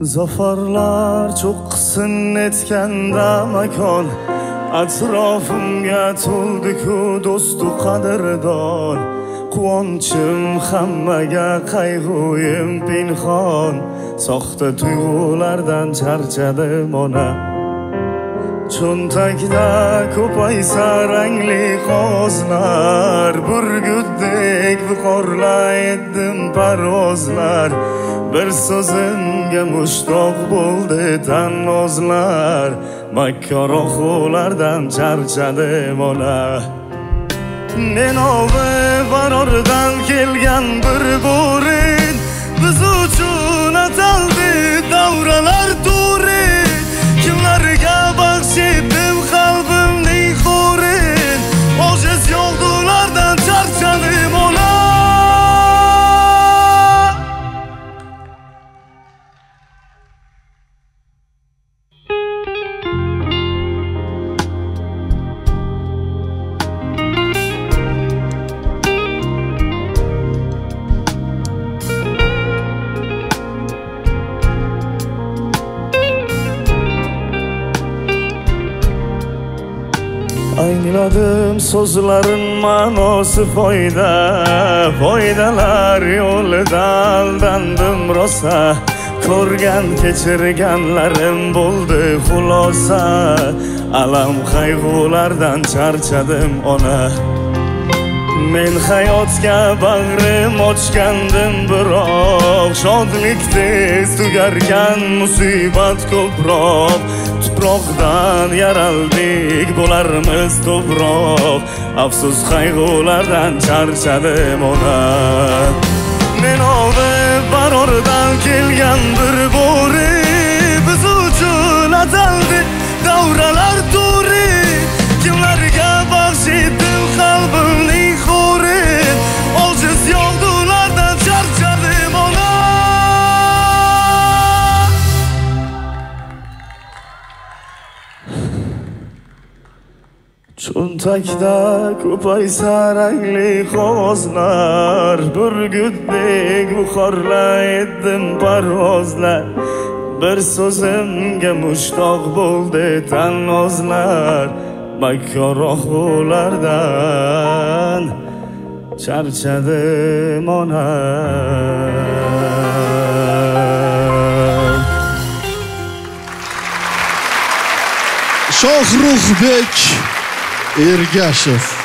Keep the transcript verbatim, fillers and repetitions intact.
Zafarlar çok qisn etganda makon, atrofimga to'ldi-ku do'stu qadrdon. Quvonchim hammaga qayg'uyim pinhon, soxta tuyg'ulardan charchadim ona. Cho'ntakda ko'paysa rangli qog'ozlar, burgutdek viqorlaydim parvozlar. Bir so'zimga mushtoq bo'ldi tannozlar, makkaroqlardan charchadim ona. Men ovi barordan kelgan bir bo'rin, biz uchun ataldi davralar turi. Kimlarga baxshidim qalbimning xo'rin, ojiz yoldulardan charchadim ona. Angladim so'zlarin ma'nosi foyda, foydalar yo'lida aldandim rosa. Ko'rgan kechirganlarim bo'ldi xulosa, alam qayg'ulardan charchadim ona. Men hayotga bag'rim ochgandim biroq, shodlik tez tugarkan musibat ko'proq. Tuproqdan yaraldik bo'larmiz to'proq, afsus qayg'ulardan charchadim ona. Men ovi barordan kelgan bir bo'ri, biz uchun ataldi davralar turi. Kimlarga baxshidim qalbimning xo'rin, ojiz yoldulardan charchadim ona. Cho'ntakda ko'paysa rangli qog'ozlar, burgutdek buxorlaydim parvozlar. Bir so'zimga mushtoq bo'ldi tannozlar, makkaroqlardan charchadim ona. Shohruxbek Ergashev.